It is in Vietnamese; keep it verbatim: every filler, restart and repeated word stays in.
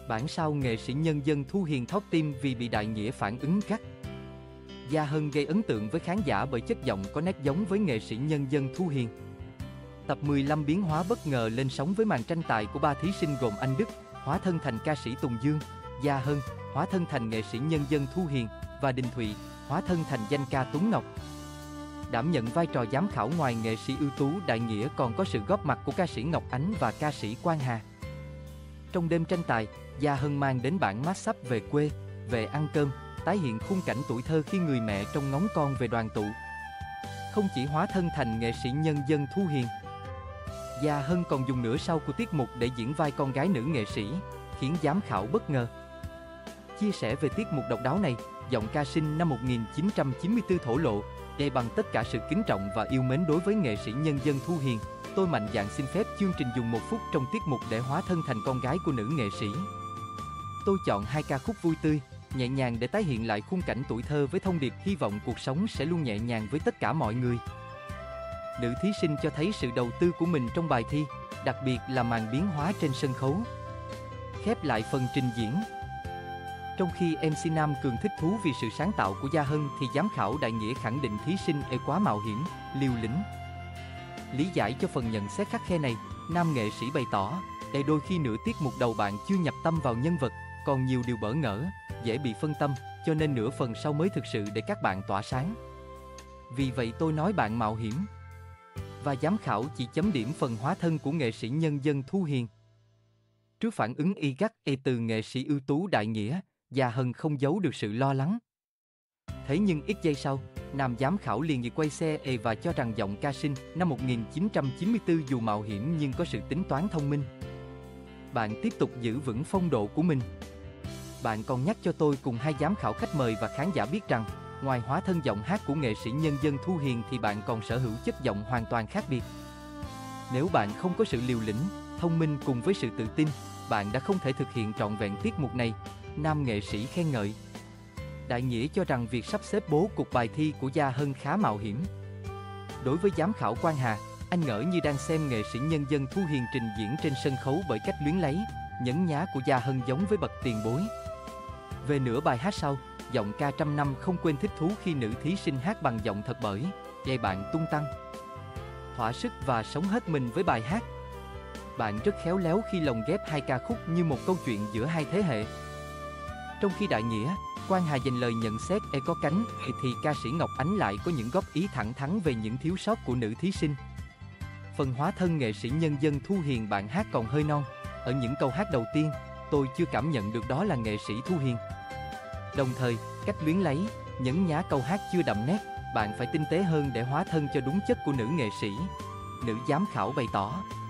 Bản sao nghệ sĩ nhân dân Thu Hiền thót tim vì bị Đại Nghĩa phản ứng gắt. Gia Hân gây ấn tượng với khán giả bởi chất giọng có nét giống với nghệ sĩ nhân dân Thu Hiền. Tập mười lăm biến hóa bất ngờ lên sóng với màn tranh tài của ba thí sinh gồm Anh Đức, hóa thân thành ca sĩ Tùng Dương, Gia Hân, hóa thân thành nghệ sĩ nhân dân Thu Hiền, và Đình Thụy, hóa thân thành danh ca Tuấn Ngọc. Đảm nhận vai trò giám khảo ngoài nghệ sĩ ưu tú Đại Nghĩa còn có sự góp mặt của ca sĩ Ngọc Ánh và ca sĩ Quang Hà. Trong đêm tranh tài, Gia Hân mang đến bản mashup về quê, về ăn cơm, tái hiện khung cảnh tuổi thơ khi người mẹ trông ngóng con về đoàn tụ. Không chỉ hóa thân thành nghệ sĩ nhân dân Thu Hiền, Gia Hân còn dùng nửa sau của tiết mục để diễn vai con gái nữ nghệ sĩ, khiến giám khảo bất ngờ. Chia sẻ về tiết mục độc đáo này, giọng ca sinh năm một nghìn chín trăm chín mươi tư thổ lộ, để bằng tất cả sự kính trọng và yêu mến đối với nghệ sĩ nhân dân Thu Hiền, tôi mạnh dạn xin phép chương trình dùng một phút trong tiết mục để hóa thân thành con gái của nữ nghệ sĩ. Tôi chọn hai ca khúc vui tươi, nhẹ nhàng để tái hiện lại khung cảnh tuổi thơ với thông điệp hy vọng cuộc sống sẽ luôn nhẹ nhàng với tất cả mọi người. Nữ thí sinh cho thấy sự đầu tư của mình trong bài thi, đặc biệt là màn biến hóa trên sân khấu. Khép lại phần trình diễn. Trong khi em xê Nam Cường thích thú vì sự sáng tạo của Gia Hân thì giám khảo Đại Nghĩa khẳng định thí sinh e quá mạo hiểm, liều lĩnh. Lý giải cho phần nhận xét khắt khe này, nam nghệ sĩ bày tỏ, e đôi khi nửa tiết mục đầu bạn chưa nhập tâm vào nhân vật, còn nhiều điều bỡ ngỡ, dễ bị phân tâm, cho nên nửa phần sau mới thực sự để các bạn tỏa sáng. Vì vậy tôi nói bạn mạo hiểm. Và giám khảo chỉ chấm điểm phần hóa thân của nghệ sĩ nhân dân Thu Hiền. Trước phản ứng y gắt e từ nghệ sĩ ưu tú Đại Nghĩa, Gia Hân không giấu được sự lo lắng. Thế nhưng ít giây sau, nam giám khảo liền nhịp quay xe e và cho rằng giọng ca sinh năm một nghìn chín trăm chín mươi tư dù mạo hiểm nhưng có sự tính toán thông minh. Bạn tiếp tục giữ vững phong độ của mình. Bạn còn nhắc cho tôi cùng hai giám khảo khách mời và khán giả biết rằng, ngoài hóa thân giọng hát của nghệ sĩ nhân dân Thu Hiền thì bạn còn sở hữu chất giọng hoàn toàn khác biệt. Nếu bạn không có sự liều lĩnh, thông minh cùng với sự tự tin, bạn đã không thể thực hiện trọn vẹn tiết mục này, nam nghệ sĩ khen ngợi. Đại Nghĩa cho rằng việc sắp xếp bố cục bài thi của Gia Hân khá mạo hiểm. Đối với giám khảo Quang Hà, anh ngỡ như đang xem nghệ sĩ nhân dân Thu Hiền trình diễn trên sân khấu bởi cách luyến lấy, nhấn nhá của Gia Hân giống với bậc tiền bối. Về nửa bài hát sau, giọng ca trăm năm không quên thích thú khi nữ thí sinh hát bằng giọng thật bởi, dây bạn tung tăng, thỏa sức và sống hết mình với bài hát. Bạn rất khéo léo khi lồng ghép hai ca khúc như một câu chuyện giữa hai thế hệ. Trong khi Đại Nghĩa, Quang Hà dành lời nhận xét e có cánh, thì ca sĩ Ngọc Ánh lại có những góp ý thẳng thắn về những thiếu sót của nữ thí sinh. Phần hóa thân nghệ sĩ nhân dân Thu Hiền bạn hát còn hơi non. Ở những câu hát đầu tiên, tôi chưa cảm nhận được đó là nghệ sĩ Thu Hiền. Đồng thời, cách luyến lấy, nhấn nhá câu hát chưa đậm nét, bạn phải tinh tế hơn để hóa thân cho đúng chất của nữ nghệ sĩ. Nữ giám khảo bày tỏ.